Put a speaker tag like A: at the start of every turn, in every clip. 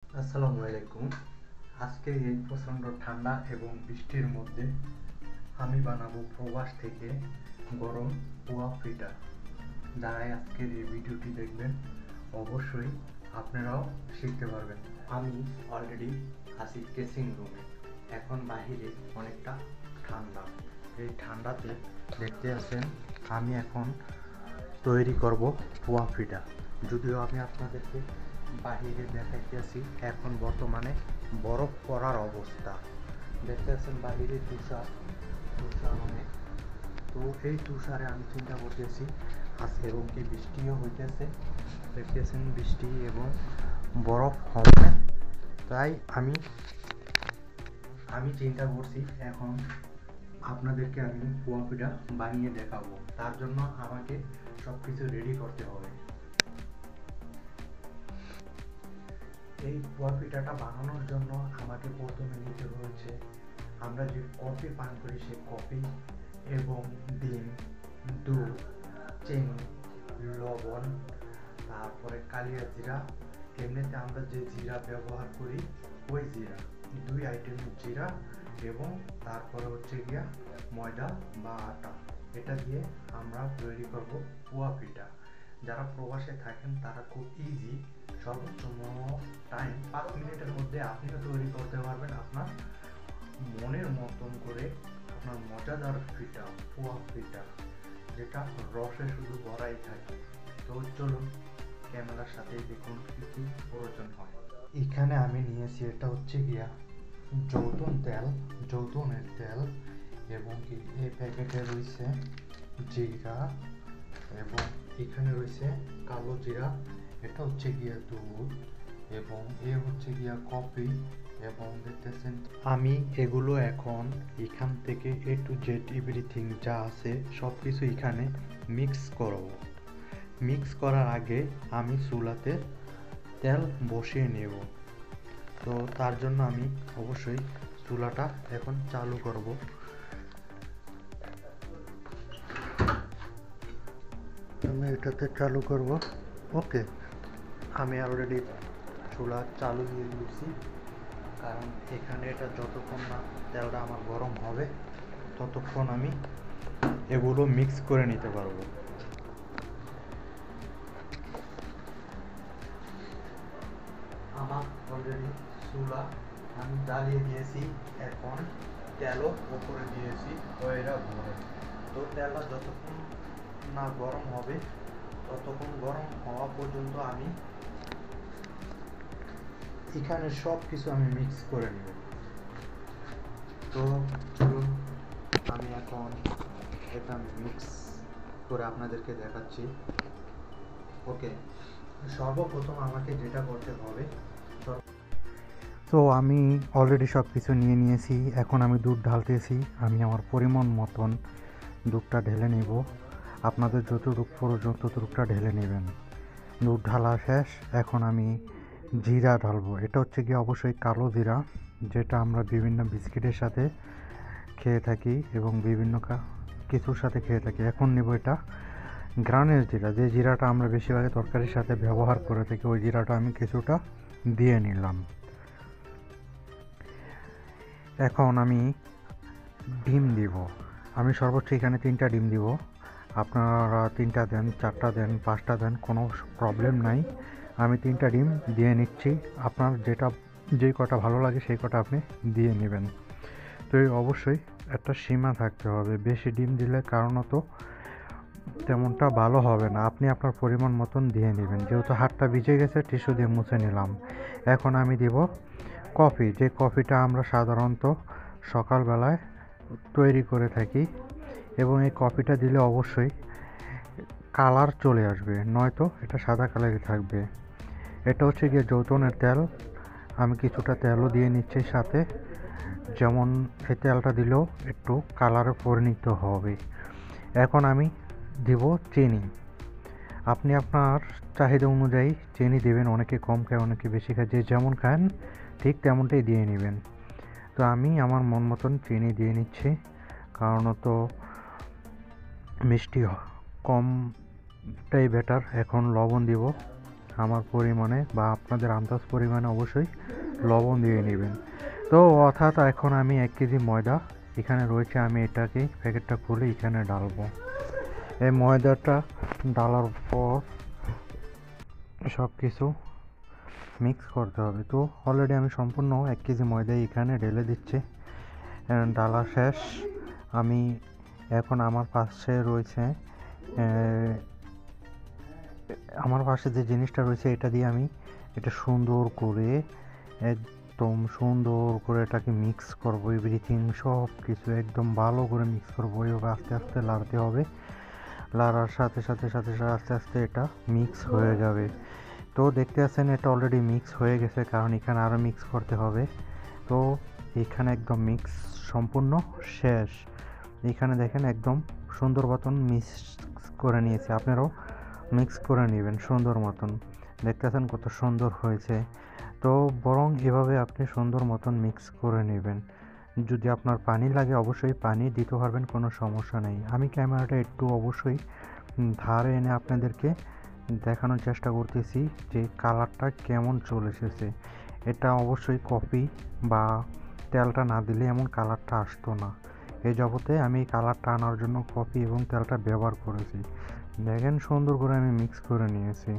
A: আসসালামু আলাইকুম। আজকে এই প্রচণ্ড ঠান্ডা এবং বৃষ্টির মধ্যে আমি বানাবো প্রবাস থেকে গরম পোয়া পিঠা। যারাই আজকের এই ভিডিওটি দেখবেন অবশ্যই আপনারাও শিখতে পারবেন। আমি অলরেডি আছি কেসিং রুমে। এখন বাহিরে অনেকটা ঠান্ডা। এই ঠান্ডাতে দেখতে আছেন আমি এখন তৈরি করব পোয়া পিঠা। যদিও আমি আপনাদেরকে বাহিরে দেখাইতেছি এখন বর্তমানে বরফ পড়ার অবস্থা। দেখতে আছেন বাহিরে তুষার তুষার অনেক। তো এই তুষারে আমি চিন্তা করতেছি আজ এবং কি বৃষ্টিও হইতেছে। দেখতেছেন বৃষ্টি এবং বরফ হবে। তাই আমি চিন্তা করছি এখন আপনাদেরকে আমি পোয়া পিঠা বানিয়ে দেখাবো। তার জন্য আমাকে সব কিছু রেডি করতে হবে। এই পোয়া পিঠাটা বানানোর জন্য আমাকে প্রথমে নিতে হয়েছে আমরা যে কফি পান করি সেই কফি এবং ডিম, দুধ, চিনি, লবণ, তারপরে কালিয়া জিরা, এমনিতে আমরা যে জিরা ব্যবহার করি ওই জিরা, দুই আইটেমের জিরা এবং তারপরে হচ্ছে গিয়া ময়দা বা আটা। এটা দিয়ে আমরা তৈরি করব পোয়া পিঠা। যারা প্রবাসে থাকেন তারা খুব ইজি, সর্বোচ্চ টাইম 5 মিনিটের মধ্যে আপনিও তৈরি করতে পারবেন আপনার মনের মতন করে আপনার মজাদার পিঠা, পোয়া পিঠা, যেটা রসে শুধু ভরাই থাকে। তো চলুন ক্যামেরার সাথে দেখুন কি কি প্রয়োজন হয়। এখানে আমি নিয়েছি এটা হচ্ছে গিয়া জৈতুনের তেল এবং কি এই প্যাকেটে রয়েছে জিরা এবং এখানে রয়েছে কালো জিরা, এটা হচ্ছে গিয়া দুধ এবং এ হচ্ছে গিয়া কফি এবং দেখতেছেন আমি এগুলো এখন এখান থেকে এ টু জেড এভরিথিং যা আছে সব কিছু এখানে মিক্স করব। মিক্স করার আগে আমি চুলাতে তেল বসিয়ে নেব। তো তার জন্য আমি অবশ্যই চুলাটা এখন চালু করব। আমি এটাতে চালু করব। ওকে, আমি অলরেডি চুলা চালু দিয়ে দিয়েছি, কারণ এখানে এটা যতক্ষণ না তেলটা আমার গরম হবে ততক্ষণ আমি এগুলো মিক্স করে নিতে পারবো। আমার অলরেডি চুলা আমি জ্বালিয়ে দিয়েছি, এখন তেলও উপরে দিয়েছি ওইটা ভরে। তো তেলটা যতক্ষণ না গরম হবে ততক্ষণ গরম হওয়া পর্যন্ত আমি এখানে সব কিছু আমি মিক্স করে নেব। তো চলুন আমি এখন এটা মিক্স করে আপনাদেরকে দেখাচ্ছি। ওকে, সর্বপ্রথম আমাকে যেটা করতে হবে, তো আমি অলরেডি সব কিছু নিয়ে নিয়েছি। এখন আমি দুধ ঢালতেছি। আমি আমার পরিমাণ মতন দুধটা ঢেলে নেব। আপনাদের যতটুকু প্রয়োজন ততটুকুটা ঢেলে নেবেন। দুধ ঢালা শেষ। এখন আমি জিরা ঢালবো। এটা হচ্ছে কি অবশ্যই কালো জিরা, যেটা আমরা বিভিন্ন বিস্কিটের সাথে খেয়ে থাকি এবং বিভিন্ন কিছুর সাথে খেয়ে থাকি। এখন নেব এটা গ্রানের জিরা, যে জিরাটা আমরা বেশিরভাগ তরকারির সাথে ব্যবহার করে থাকি, ওই জিরাটা আমি কিছুটা দিয়ে নিলাম। এখন আমি ডিম দিব। আমি সর্বোচ্চ এখানে 3টা ডিম দিব। আপনারা 3টা দেন, 4টা দেন, 5টা দেন, কোনো প্রবলেম নাই। আমি 3টা ডিম দিয়ে নিচ্ছি। আপনার যে কটা ভালো লাগে সেই কটা আপনি দিয়ে নেবেন। তো অবশ্যই একটা সীমা থাকতে হবে। বেশি ডিম দিলে কারণত তেমনটা ভালো হবে না। আপনি আপনার পরিমাণ মতন দিয়ে নেবেন। যেহেতু হাতটা ভিজে গেছে টিস্যু দিয়ে মুছে নিলাম। এখন আমি দিব কফি, যে কফিটা আমরা সাধারণত সকালবেলায় তৈরি করে থাকি এবং এই কফিটা দিলে অবশ্যই কালার চলে আসবে, নয়তো এটা সাদা কালারই থাকবে। এটা হচ্ছে গিয়ে জৈতুনের তেল। আমি কিছুটা তেলও দিয়ে নিচ্ছি সাথে, যেমন এই তেলটা দিলেও একটু কালারে পরিণত হবে। এখন আমি দিব চিনি। আপনি আপনার চাহিদা অনুযায়ী চিনি দেবেন। অনেকে কম খায়, অনেকে বেশি খায়, যে যেমন খান ঠিক তেমনটাই দিয়ে নেবেন। তো আমি আমার মন মতন চিনি দিয়ে নিচ্ছি, কারণ তো মিষ্টি কমটাই বেটার। এখন লবণ দিব। আমার পরিমাণে বা আপনাদের আন্দাজ পরিমাণে অবশ্যই লবণ দিয়ে নেবেন। তো অর্থাৎ এখন আমি 1 কেজি ময়দা এখানে রয়েছে, আমি এটাকে প্যাকেটটা খুলে এখানে ডালবো। এই ময়দাটা ডালার পর সব কিছু মিক্স করতে হবে। তো অলরেডি আমি সম্পূর্ণ 1 কেজি ময়দা এখানে ঢেলে দিচ্ছি, ডালা শেষ। আমি এখন আমার পাশে রয়েছে আমার পাশে যে জিনিসটা রয়েছে এটা দিয়ে আমি এটা সুন্দর করে একদম সুন্দর করে এটাকে মিক্স করবো। এভরিথিং সব কিছু একদম ভালো করে মিক্স করবো। এভাবে আস্তে আস্তে লাড়তে হবে, লাড়ার সাথে সাথে সাথে আস্তে আস্তে এটা মিক্স হয়ে যাবে। তো দেখতে পাচ্ছেন এটা অলরেডি মিক্স হয়ে গেছে, কারণ এখানে আরও মিক্স করতে হবে। তো এখানে একদম মিক্স সম্পূর্ণ শেষ। এখানে দেখেন একদম সুন্দর মতন মিক্স করে নিয়েছি, আপনারাও মিক্স করে নেবেন সুন্দর মতন। দেখতেছেন কত সুন্দর হয়েছে। তো বরং এভাবে আপনি সুন্দর মতন মিক্স করে নেবেন। যদি আপনার পানি লাগে অবশ্যই পানি দিতে পারবেন, কোনো সমস্যা নেই। আমি ক্যামেরাটা একটু অবশ্যই ধারে এনে আপনাদেরকে দেখানোর চেষ্টা করতেছি যে কালারটা কেমন চলে এসেছে। এটা অবশ্যই কফি বা তেলটা না দিলে এমন কালারটা আসতো না। এই জগতে আমি এই কালারটা আনার জন্য কফি এবং তেলটা ব্যবহার করেছি। দেখেন সুন্দর করে আমি মিক্স করে নিয়েছি।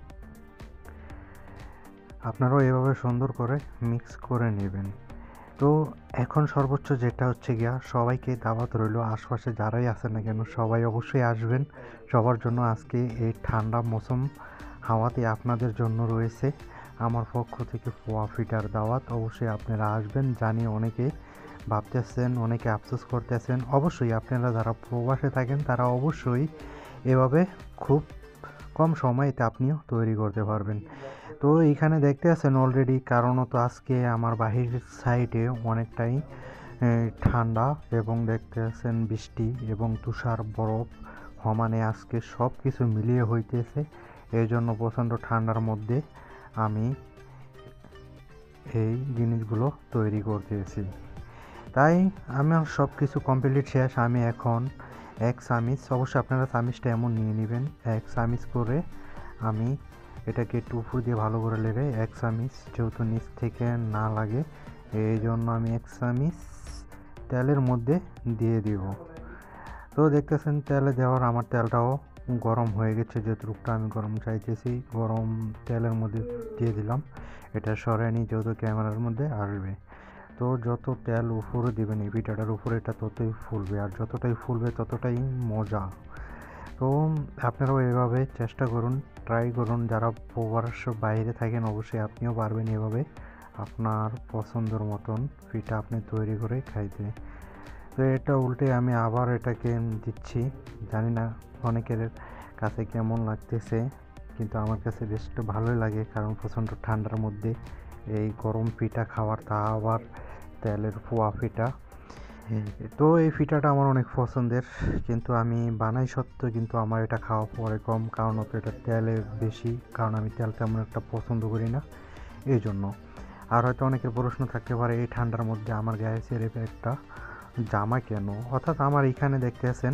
A: আপনারাও এভাবে সুন্দর করে মিক্স করে নেবেন। তো এখন সর্বোচ্চ যেটা হচ্ছে গিয়া, সবাইকে দাওয়াত রইল, আশপাশে যারাই আছেন না কেন সবাই অবশ্যই আসবেন। সবার জন্য আজকে এই ঠান্ডা মৌসুম হাওয়াতে আপনাদের জন্য রয়েছে আমার পক্ষ থেকে পোয়া ফিটার দাওয়াত। অবশ্যই আপনারা আসবেন। জানি অনেকে ভাবতেছেন, অনেকে আফসোস করতেছেন। অবশ্যই আপনারা যারা প্রবাসে থাকেন তারা অবশ্যই এভাবে খুব কম সময়তে আপনিও তৈরি করতে পারবেন। তো এইখানে দেখতে আছেন অলরেডি, কারণত আজকে আমার বাহিরের সাইডে অনেকটাই ঠান্ডা এবং দেখতে আছেন বৃষ্টি এবং তুষার বরফ সমানে আজকে সব কিছু মিলিয়ে হইতেছে। এই জন্য প্রচণ্ড ঠান্ডার মধ্যে আমি এই জিনিসগুলো তৈরি করতেছি। তাই আমার সব কিছু কমপ্লিট শেষ। আমি এখন 1 চামচ, অবশ্যই আপনারা চামচটা এমন নিয়ে নেবেন, 1 চামচ করে আমি এটাকে একটু উপর দিয়ে ভালো করে লেগে 1 চামচ, যেহেতু নিচ থেকে না লাগে এই জন্য আমি 1 চামচ তেলের মধ্যে দিয়ে দিব। তো দেখতেছেন তেলে দেওয়ার আমার তেলটাও গরম হয়ে গেছে, যতটুকটা আমি গরম চাইতেছি গরম তেলের মধ্যে দিয়ে দিলাম। এটা সরাই নিই যেহেতু ক্যামেরার মধ্যে আসবে। তো যত তেল উপরে দেবেন এই পিঠাটার উপরে এটা ততই ফুলবে, আর যতটাই ফুলবে ততটাই মজা। তো আপনারাও এভাবে চেষ্টা করুন, ট্রাই করুন। যারা প্রবাস বাইরে থাকেন অবশ্যই আপনিও পারবেন এভাবে আপনার পছন্দের মতন পিঠা আপনি তৈরি করে খাইতে। তো এটা উল্টে আমি আবার এটাকে দিচ্ছি। জানি না অনেকের কাছে কেমন লাগতেছে, কিন্তু আমার কাছে বেশ ভালোই লাগে, কারণ প্রচণ্ড ঠান্ডার মধ্যে এই গরম পিঠা খাওয়ার, তা আবার তেলের পোয়া পিঠা। তো এই পিঠাটা আমার অনেক পছন্দের, কিন্তু আমি বানাই সত্ত্বেও কিন্তু আমার এটা খাওয়া পরে কম, কারণ তো এটা তেলে বেশি, কারণ আমি তেল তেমন একটা পছন্দ করি না এই জন্য। আর হয়তো অনেকের প্রশ্ন থাকতে পারে এই ঠান্ডার মধ্যে আমার গায়ে ছেড়ে একটা জামা কেন, অর্থাৎ আমার এখানে দেখতে আছেন।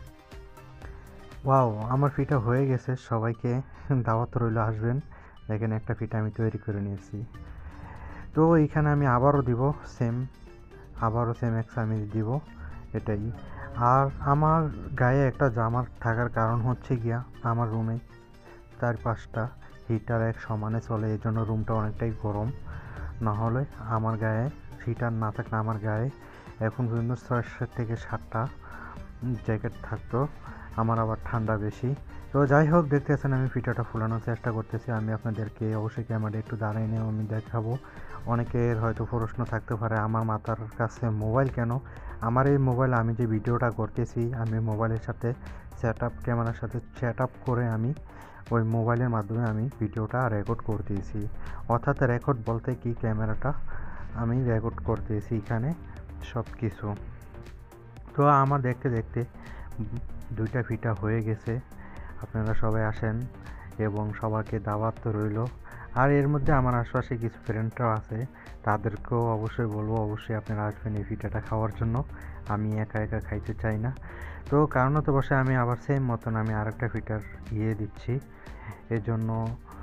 A: ওয়াও, আমার পিঠা হয়ে গেছে, সবাইকে দাওয়াত রইল, আসবেন। দেখেন একটা পিঠা আমি তৈরি করে নিয়েছি। তো এইখানে আমি আবারও দিব আবারও সেম 1 চামচ দিব এটাই। আর আমার গায়ে একটা জামা থাকার কারণ হচ্ছে গিয়া আমার রুমে 4-5টা হিটার এক সমানে চলে, এই জন্য রুমটা অনেকটাই গরম। না হলে আমার গায়ে হিটার না থাকলে আমার গায়ে এখন পর্যন্ত 6 থেকে 7টা জ্যাকেট থাকতো। আমার আবার ঠান্ডা বেশি। তো যাই হোক, দেখতেছেন আমি পিঠাটা ফুলানোর চেষ্টা করতেছি। আমি আপনাদেরকে অবশ্যই ক্যামেরা একটু দাঁড়াই নিয়ে আমি দেখাবো। অনেকের হয়তো প্রশ্ন থাকতে পারে আমার মাথার কাছে মোবাইল কেন। আমার এই মোবাইল, আমি যে ভিডিওটা করতেছি আমি মোবাইলের সাথে ক্যামেরার সাথে সেট আপ করে আমি ওই মোবাইলের মাধ্যমে আমি ভিডিওটা রেকর্ড করতেছি। অর্থাৎ রেকর্ড বলতে কি, ক্যামেরাটা আমি রেকর্ড করতেছি এখানে সব কিছু। তো আমার দেখতে দেখতে 2টা পিঠা হয়ে গেছে। আপনারা সবাই আসেন এবং সবাইকে দাওয়াত রইল। আর এর মধ্যে আমার আশপাশে কিছু ফ্রেন্ডরাও আছে, তাদেরকেও অবশ্যই বলবো অবশ্যই আপনারা আসবেন এই পিঠাটা খাওয়ার জন্য। আমি একা একা খাইতে চাই না। তো কারণত বসে আমি আবার সেম মতন আমি আরেকটা পিঠার দিচ্ছি। এজন্য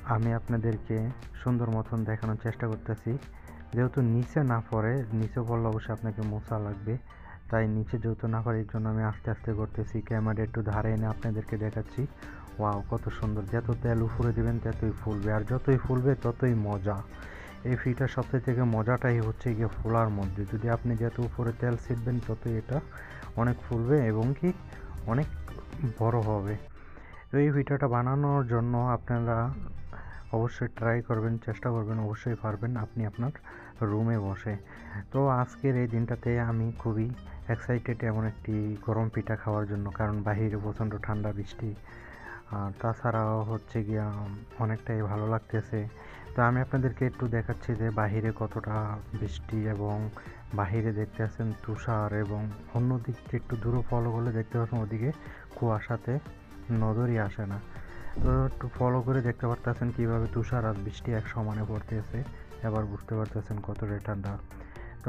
A: আমি আপনাদেরকে সুন্দর মতন দেখানোর চেষ্টা করতেছি। যেহেতু নিচে না পড়ে, নিচে পড়লে অবশ্যই আপনাকে মোছা লাগবে, তাই নিচে যেহেতু না পড়ে এর জন্য আমি আস্তে আস্তে করতেছি। ক্যামেরা একটু ধারে এনে আপনাদেরকে দেখাচ্ছি। ওয়াও, কত সুন্দর! যত তেল উপরে দিবেন ততই ফুলবে, আর যতই ফুলবে ততই মজা। এই ফিটার সবথেকে থেকে মজাটাই হচ্ছে গিয়ে ফোলার মধ্যে। যদি আপনি যত উপরে তেল ছিটবেন ততই এটা অনেক ফুলবে এবং কি অনেক বড় হবে। তো এই ভিডিওটা বানানোর জন্য আপনারা অবশ্যই ট্রাই করবেন, চেষ্টা করবেন, অবশ্যই পারবেন আপনি আপনার রুমে বসে। তো আজকের এই দিনটাতে আমি খুবই এক্সাইটেড এমন একটি গরম পিঠা খাওয়ার জন্য, কারণ বাহিরে প্রচণ্ড ঠান্ডা বৃষ্টি, আর তাছাড়াও হচ্ছে গিয়া অনেকটাই ভালো লাগতেছে। তো আমি আপনাদেরকে একটু দেখাচ্ছি যে বাহিরে কতটা বৃষ্টি, এবং বাহিরে দেখতে পাচ্ছেন তুষার, এবং অন্যদিক একটু দূরে ফলো করলে দেখতে পাচ্ছেন ওদিকে কুয়াশাতে নজরই আসে না। তো একটু ফলো করে দেখতে পারতেছেন কীভাবে তুষার আর বৃষ্টি এক সমানে পড়তেছে। এবার বুঝতে পারতেছেন কতটা ঠান্ডা। তো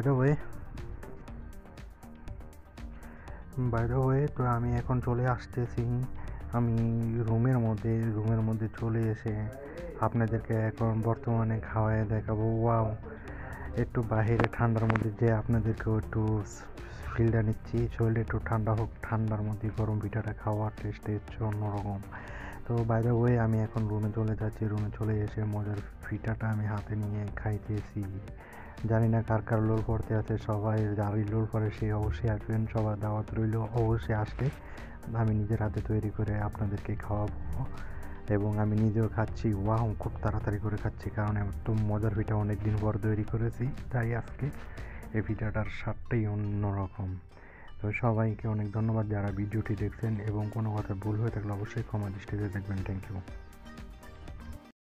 A: বাই দ্য ওয়ে তো আমি এখন চলে আসতেছি আমি রুমের মধ্যে চলে এসে আপনাদেরকে এখন বর্তমানে খাওয়ায় দেখাবো। ওয়াও, একটু বাইরে ঠান্ডার মধ্যে যে আপনাদেরকেও একটু ফিলটা নিচ্ছি, শরীরটা একটু ঠান্ডা হোক, ঠান্ডার মধ্যে গরম পিঠাটা খাওয়ার টেস্ট হচ্ছে অন্যরকম। তো বাই দ্য ওয়ে আমি এখন রুমে চলে যাচ্ছি। রুমে চলে এসে মজার পিঠাটা আমি হাতে নিয়ে খাইতেছি। জানি না কার কার লোল পড়তে আছে, সবাই যারই লোল পড়ে সে অবশ্যই আসবেন, সবার দাওয়াত রইল। অবশ্যই আসলে আমি নিজের হাতে তৈরি করে আপনাদেরকে খাওয়াবো, এবং আমি নিজেও খাচ্ছি। ওয়াও, খুব তাড়াতাড়ি করে খাচ্ছি, কারণ এত মজার পিঠা অনেক দিন পর তৈরি করেছি, তাই আজকে এই পিঠাটার স্বাদটাই অন্যরকম। তো সবাইকে অনেক ধন্যবাদ যারা ভিডিওটি দেখছেন, এবং কোনো কথা ভুল হয়ে থাকলে অবশ্যই ক্ষমা দৃষ্টিতে দেখবেন। Thank you.